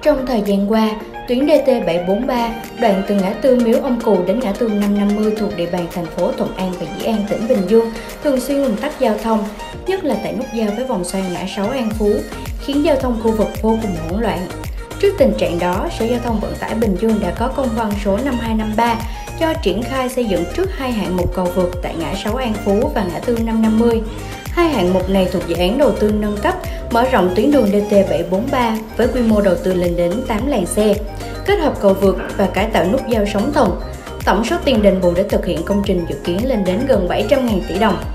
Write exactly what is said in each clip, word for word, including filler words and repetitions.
Trong thời gian qua, tuyến D T bảy bốn ba đoạn từ ngã tư Miếu Ông Cù đến ngã tư năm năm mươi thuộc địa bàn thành phố Thuận An và Dĩ An, tỉnh Bình Dương thường xuyên ùn tắc giao thông, nhất là tại nút giao với vòng xoay ngã sáu An Phú, khiến giao thông khu vực vô cùng hỗn loạn. Trước tình trạng đó, Sở Giao thông Vận tải Bình Dương đã có công văn số năm hai năm ba cho triển khai xây dựng trước hai hạng mục cầu vượt tại ngã sáu An Phú và ngã tư năm năm mươi. Hai hạng mục này thuộc dự án đầu tư nâng cấp, mở rộng tuyến đường D T bảy bốn ba với quy mô đầu tư lên đến tám làn xe, kết hợp cầu vượt và cải tạo nút giao sóng thần. Tổng số tiền đền bù để thực hiện công trình dự kiến lên đến gần bảy trăm nghìn tỷ đồng.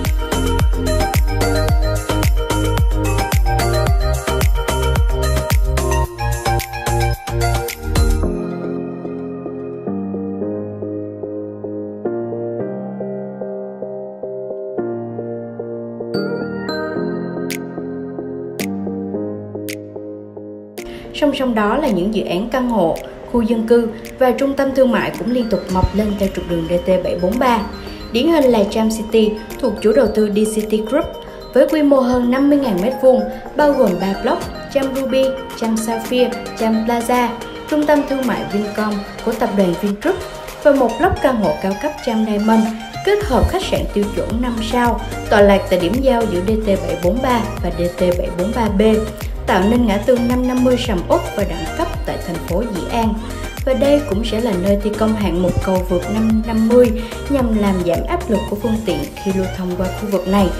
Song song đó là những dự án căn hộ, khu dân cư và trung tâm thương mại cũng liên tục mọc lên theo trục đường D T bảy bốn ba. Điển hình là Cham City thuộc chủ đầu tư D City Group với quy mô hơn năm mươi nghìn mét vuông, bao gồm ba block Cham Ruby, Cham Sapphire, Cham Plaza, trung tâm thương mại Vincom của tập đoàn Vingroup và một block căn hộ cao cấp Cham Diamond kết hợp khách sạn tiêu chuẩn năm sao tọa lạc tại điểm giao giữa D T bảy bốn ba và D T bảy bốn ba B, tạo nên ngã tư năm năm mươi sầm uất và đẳng cấp tại thành phố Dĩ An. Và đây cũng sẽ là nơi thi công hạng mục cầu vượt năm năm mươi nhằm làm giảm áp lực của phương tiện khi lưu thông qua khu vực này.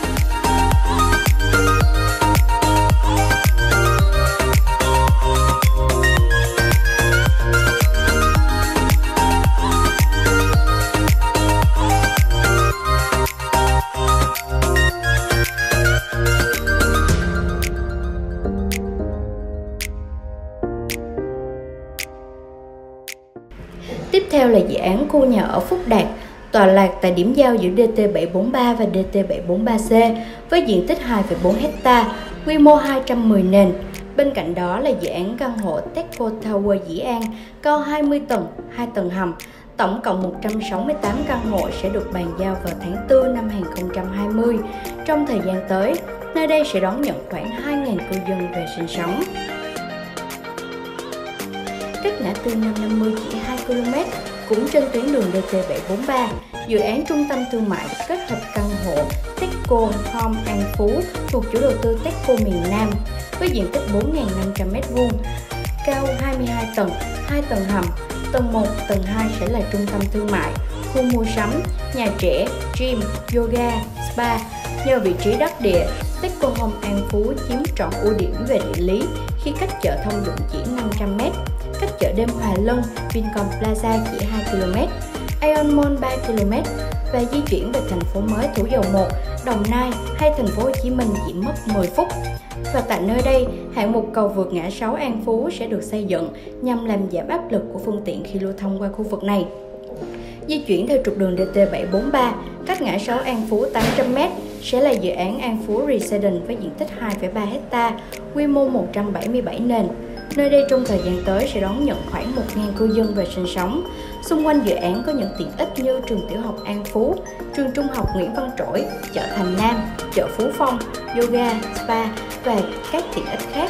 Tiếp theo là dự án khu nhà ở Phúc Đạt, tọa lạc tại điểm giao giữa D T bảy bốn ba và D T bảy bốn ba C với diện tích hai phẩy bốn héc ta, quy mô hai trăm mười nền. Bên cạnh đó là dự án căn hộ Techco Tower Dĩ An, cao hai mươi tầng, hai tầng hầm. Tổng cộng một trăm sáu mươi tám căn hộ sẽ được bàn giao vào tháng tư năm hai nghìn không trăm hai mươi. Trong thời gian tới, nơi đây sẽ đón nhận khoảng hai nghìn cư dân về sinh sống. Cách ngã tư năm năm mươi chỉ hai ki lô mét, cũng trên tuyến đường D T bảy bốn ba, dự án trung tâm thương mại kết hợp căn hộ Techco Home An Phú thuộc chủ đầu tư Techco miền Nam với diện tích bốn nghìn năm trăm mét vuông, cao hai mươi hai tầng, hai tầng hầm. Tầng một, tầng hai sẽ là trung tâm thương mại, khu mua sắm, nhà trẻ, gym, yoga, spa. Nhờ vị trí đắc địa, Techco Home An Phú chiếm trọn ưu điểm về địa lý khi cách chợ thông dụng chỉ năm trăm mét, cách chợ đêm Hòa Lân, Vincom Plaza chỉ hai ki lô mét, Aeon Mall ba ki lô mét và di chuyển về thành phố mới Thủ Dầu Một, Đồng Nai hay thành phố Hồ Chí Minh chỉ mất mười phút. Và tại nơi đây, hạng mục cầu vượt ngã sáu An Phú sẽ được xây dựng nhằm làm giảm áp lực của phương tiện khi lưu thông qua khu vực này. Di chuyển theo trục đường D T bảy bốn ba, cách ngã sáu An Phú tám trăm mét sẽ là dự án An Phú Residence với diện tích hai phẩy ba héc ta, quy mô một trăm bảy mươi bảy nền. Nơi đây trong thời gian tới sẽ đón nhận khoảng một nghìn cư dân về sinh sống. Xung quanh dự án có những tiện ích như trường tiểu học An Phú, trường trung học Nguyễn Văn Trỗi, chợ Thành Nam, chợ Phú Phong, yoga, spa và các tiện ích khác.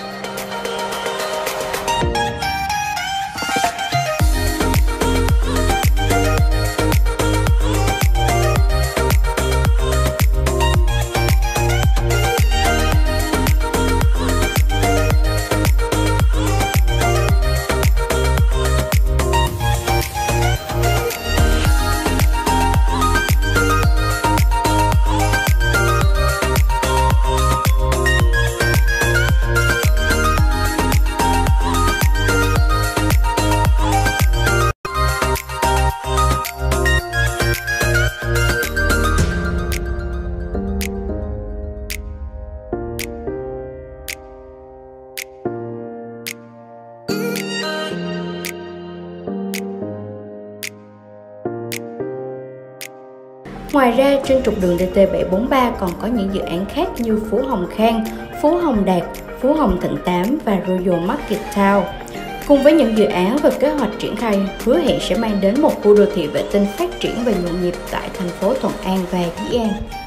Ngoài ra, trên trục đường D T bảy bốn ba còn có những dự án khác như Phú Hồng Khang, Phú Hồng Đạt, Phú Hồng Thịnh Tám và Royal Market Town. Cùng với những dự án và kế hoạch triển khai hứa hẹn sẽ mang đến một khu đô thị vệ tinh phát triển và nhộn nhịp tại thành phố Thuận An và Dĩ An.